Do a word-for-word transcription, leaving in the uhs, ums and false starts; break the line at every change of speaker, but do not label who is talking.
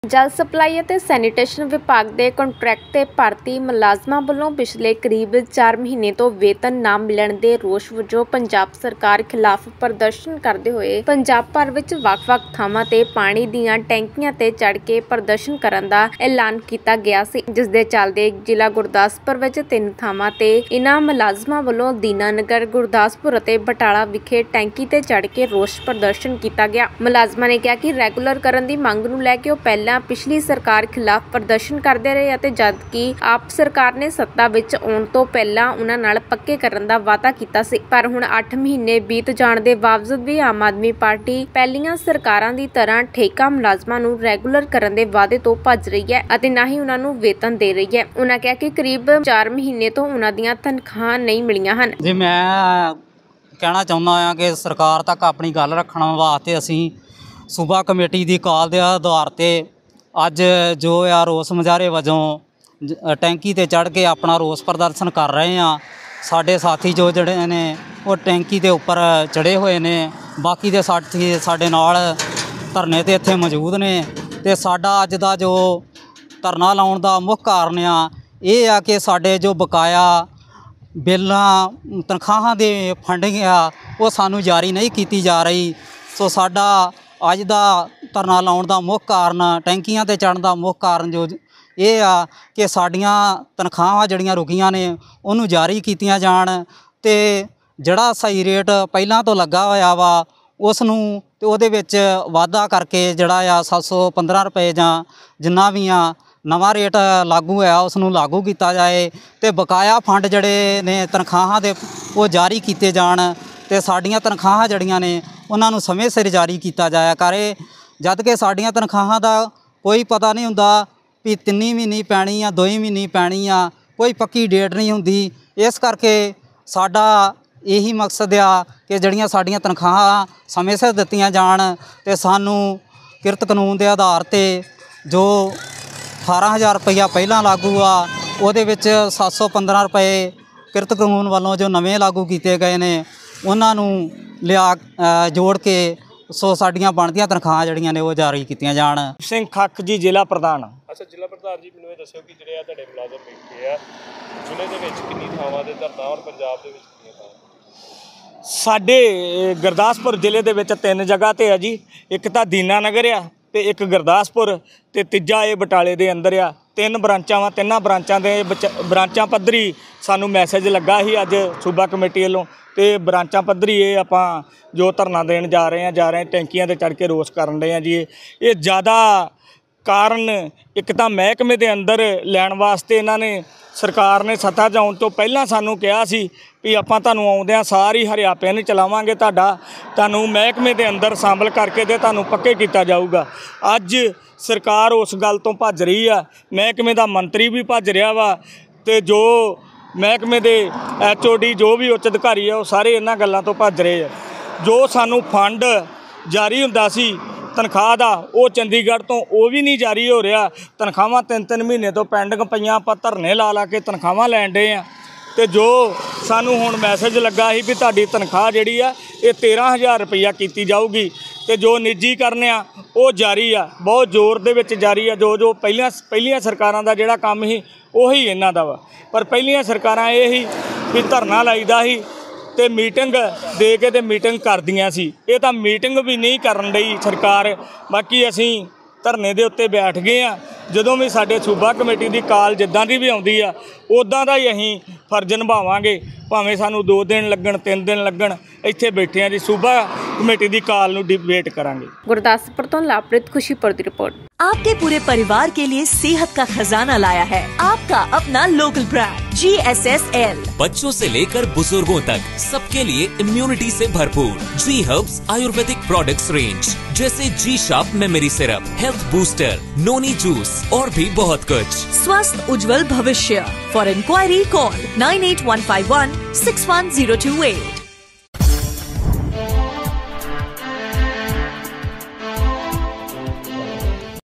जल सप्लाई ਅਤੇ सैनीटेशन विभाग के ਕੰਟਰੈਕਟ ਤੇ ਭਰਤੀ ਮੁਲਾਜ਼ਮਾਂ ਵੱਲੋਂ पिछले करीब चार महीने तो वेतन ना मिलण के रोष वजों पंजाब सरकार खिलाफ प्रदर्शन करते हुए पंजाब भर विच ਵੱਖ-ਵੱਖ ਥਾਵਾਂ ਤੇ पानी ਦੀਆਂ टैंकियां ते चढ़ के प्रदर्शन करन दा ऐलान किया गया सी, जिस दे चलदे जिला गुरदासपुर विच तीन ਥਾਵਾਂ ते इन्हां मुलाਜ਼ਮਾਂ ਵੱਲੋਂ दीनानगर, गुरदासपुर ਅਤੇ बटाला विखे टैंकी ते चढ़ के रोष प्रदर्शन किया गया। मुलाਜ਼ਮਾਂ ने कहा कि रैगूलर करन दी मंग नूं लै के पहला पिछली सरकार खिलाफ प्रदर्शन करते रहे ਅਤੇ जद कि आप सरकार ने सत्ता विच आउण तो पहला उन्हां नाल पक्के करन दा वादा कीता सी, पर हुण अठ महीने बीत जाण दे बावजूद भी आम आदमी पार्टी पहलियां सरकारां दी तरह ठेका मुलाਜ਼ਮਾਂ ਨੂੰ रैगूलर करन दे वादे तो भज रही है ਅਤੇ ना ही उन्हां ਨੂੰ वेतन दे रही है। उन्हां कहा कि करीब चार महीने तो उन्हां दीयां तनखाहां नहीं मिलियां हन।
जी मैं कहना चाहुंदा हां कि सरकार तक अपनी गल रखण वास्ते असीं सूबा कमेटी दी काल दे आधार ते अज जो आ रोस मुजाहरे वजों टैंकी ते चढ़ के अपना रोस प्रदर्शन कर रहे हैं। साडे साथी जो जड़े ने वो टैंकी के उपर चढ़े हुए ने, बाकी दे साथी साडे नाल धरने ते इत्थे मौजूद ने। ते साडा अज दा जो धरना लाउण दा मुख कारण आ ये आ कि साडे जो बकाया बिल्लां तनखाहां दे फंडिंग आ वो सानू जारी नहीं की जा रही। सो साडा अज दा धरना लाउण दा मुख कारण, टैंकियां ते चढ़न दा मुख कारण जो ये आ कि साडियां तनखाहां जड़ियां रुकीਆਂ ने उन्होंने जारी कीतियां जाण ते जिहड़ा सही रेट पहलां तो लगा होया वा उस नूं ते उहदे विच वाधा करके जिहड़ा आ सत्त सौ पंद्रह रुपए जां जिन्ना भी आ नवां रेट लागू होया उस नूं लागू किया जाए ते बकाया फंड जड़े ने तनखाहां दे वो जारी कीते जाण ते साडियां तनखाहां जड़ियां ने उन्हां नूं समय सिर जारी किया जाया करे। जद कि साडियां तनखाहां दा कोई पता नहीं हुंदा भी तिन्नी महीने पैनी आ दोई महीने पैनी आ, कोई पक्की डेट नहीं हुंदी। इस करके साडा यही मकसद आ कि जड़ियां साडियां तनखाहां समय सिर दित्तियां जाण ते सानू किरत कानून के आधार ते जो अठारह हज़ार रुपया पहलां लागू आ उहदे विच सत्त सौ पंद्रह रुपए किरत कानून वालों जो नवे लागू किए गए ने उन्हां नूं लिया जोड़ के सो साडियां बनदियां तनखाहां जड़ियां ने वो जारी कीतियां जाण।
सिंह खख जी जिला प्रधान।
अच्छा जिला प्रधान जी मैनूं ये दस्सिओ कि जिहड़े आ तुहाडे मुलाਜ਼ਮ बैठे आ ਜ਼ਿਲ੍ਹੇ ਦੇ ਵਿੱਚ किन्नी ਥਾਵਾਂ ਤੇ ਧਰਨਾ और पंजाब ਦੇ ਵਿੱਚ किन्नियां ਥਾਵਾਂ?
ਸਾਡੇ ਗੁਰਦਾਸਪੁਰ ਜ਼ਿਲ੍ਹੇ ਦੇ ਵਿੱਚ ਤਿੰਨ ਜਗ੍ਹਾ ਤੇ ਆ ਜੀ, ਇੱਕ ਤਾਂ ਦੀਨਾਨਗਰ ਆ ਤੇ ਇੱਕ ਗੁਰਦਾਸਪੁਰ ਤੇ ਤੀਜਾ ਇਹ ਬਟਾਲੇ ਦੇ ਅੰਦਰ ਆ। ਤਿੰਨ ਬ੍ਰਾਂਚਾਂ ਵਾ, ਤਿੰਨਾਂ ਬ੍ਰਾਂਚਾਂ ਦੇ ਬ੍ਰਾਂਚਾਂ ਪੱਧਰੀ ਸਾਨੂੰ ਮੈਸੇਜ ਲੱਗਾ ਸੀ ਅੱਜ ਸੂਬਾ ਕਮੇਟੀ ਵੱਲੋਂ ਤੇ ਬ੍ਰਾਂਚਾਂ ਪੱਧਰੀ ਇਹ ਆਪਾਂ ਜੋ ਧਰਨਾ ਦੇਣ ਜਾ ਰਹੇ ਹਾਂ ਜਾ ਰਹੇ ਟੈਂਕੀਆਂ ਤੇ ਚੜ੍ਹ ਕੇ ਰੋਸ ਕਰਨ ਰਹੇ ਹਾਂ ਜੀ। ਇਹ ਜ਼ਿਆਦਾ ਕਾਰਨ ਇੱਕ ਤਾਂ ਮਹਿਕਮੇ ਦੇ ਅੰਦਰ ਲੈਣ ਵਾਸਤੇ ਇਹਨਾਂ ਨੇ ਸਰਕਾਰ ਨੇ ਸੱਤਾ 'ਚ ਆਉਣ ਤੋਂ ਪਹਿਲਾਂ ਸਾਨੂੰ ਕਿਹਾ ਸੀ ਵੀ ਆਪਾਂ ਤੁਹਾਨੂੰ ਆਉਂਦਿਆਂ ਸਾਰੀ ਹਰਿਆਪੇ ਨਹੀਂ ਚਲਾਵਾਂਗੇ, ਤੁਹਾਡਾ ਤੁਹਾਨੂੰ ਮਹਿਕਮੇ ਦੇ ਅੰਦਰ ਸ਼ਾਮਲ ਕਰਕੇ ਤੇ ਤੁਹਾਨੂੰ ਪੱਕੇ ਕੀਤਾ ਜਾਊਗਾ। ਅੱਜ ਸਰਕਾਰ ਉਸ ਗੱਲ ਤੋਂ ਭੱਜ ਰਹੀ ਆ, ਮਹਿਕਮੇ ਦਾ ਮੰਤਰੀ ਵੀ ਭੱਜ ਰਿਹਾ ਵਾ ਤੇ ਜੋ ਮਹਿਕਮੇ ਦੇ ਐਚ ਓ ਡੀ ਜੋ ਵੀ ਉੱਚ ਅਧਿਕਾਰੀ ਆ ਉਹ ਸਾਰੇ ਇਹਨਾਂ ਗੱਲਾਂ ਤੋਂ ਭੱਜ ਰਹੇ ਆ। ਜੋ ਸਾਨੂੰ ਫੰਡ ਜਾਰੀ ਹੁੰਦਾ ਸੀ ਤਨਖਾਹ ਦਾ ਉਹ ਚੰਡੀਗੜ੍ਹ ਤੋਂ ਉਹ ਵੀ ਨਹੀਂ ਜਾਰੀ ਹੋ ਰਿਹਾ। ਤਨਖਾਹਾਂ ਤਿੰਨ ਤਿੰਨ ਮਹੀਨੇ ਤੋਂ ਪੈਂਡਿੰਗ ਪਈਆਂ, ਆਪਾਂ ਧਰਨੇ ਲਾ ਲਾ ਕੇ ਤਨਖਾਹਾਂ ਲੈਣ ਡੇ ਆ ਤੇ ਜੋ ਸਾਨੂੰ ਹੁਣ ਮੈਸੇਜ ਲੱਗਾ ਸੀ ਵੀ ਤੁਹਾਡੀ ਤਨਖਾਹ ਜਿਹੜੀ ਆ ਇਹ ਤੇਰ੍ਹਾਂ ਹਜ਼ਾਰ ਰੁਪਈਆ ਕੀਤੀ ਜਾਊਗੀ ਤੇ ਜੋ ਨਿੱਜੀਕਰਨ ਆ ਉਹ ਜਾਰੀ ਆ, ਬਹੁਤ ਜ਼ੋਰ ਦੇ ਵਿੱਚ ਜਾਰੀ ਆ। ਜੋ ਜੋ ਪਹਿਲੀਆਂ ਪਹਿਲੀਆਂ ਸਰਕਾਰਾਂ ਦਾ ਜਿਹੜਾ ਕੰਮ ਸੀ ਉਹੀ ਇਹਨਾਂ ਦਾ ਵਾ, ਪਰ ਪਹਿਲੀਆਂ ਸਰਕਾਰਾਂ ਇਹ ਹੀ ਵੀ ਧਰਨਾ ਲਾਈਦਾ ਸੀ ਤੇ ਮੀਟਿੰਗ ਦੇ ਕੇ ਤੇ ਮੀਟਿੰਗ ਕਰਦੀਆਂ ਸੀ। ਇਹ ਤਾਂ ਮੀਟਿੰਗ ਵੀ ਨਹੀਂ ਕਰਨ ਡਈ ਸਰਕਾਰ। ਬਾਕੀ ਅਸੀਂ ਧਰਨੇ ਦੇ ਉੱਤੇ ਬੈਠ ਗਏ ਆ, ਜਦੋਂ ਵੀ ਸਾਡੇ ਸੂਬਾ ਕਮੇਟੀ ਦੀ ਕਾਲ ਜਿੱਦਾਂ ਦੀ ਵੀ ਆਉਂਦੀ ਆ ਉੱਦਾਂ ਦਾ ਹੀ ਅਸੀਂ ਫਰਜ਼ ਨਿਭਾਵਾਂਗੇ, ਭਾਵੇਂ ਸਾਨੂੰ ਦੋ ਦਿਨ ਲੱਗਣ ਤਿੰਨ ਦਿਨ ਲੱਗਣ ਇੱਥੇ ਬੈਠੇ ਆ ਜੀ। ਸੂਬਾ ਕਮੇਟੀ ਦੀ ਕਾਲ ਨੂੰ डिबेट करांगे।
गुरदासपुर तो लाभप्रीत खुशीपुर की रिपोर्ट।
आपके पूरे परिवार के लिए सेहत का खजाना लाया है आपका अपना local brand G S S L.
बच्चों से लेकर बुजुर्गों तक सबके लिए इम्यूनिटी से भरपूर G herbs Ayurvedic products range जैसे G sharp memory syrup, health booster, noni juice और भी बहुत कुछ।
स्वस्थ उज्जवल भविष्य। For inquiry call nine eight one five one six one zero two eight.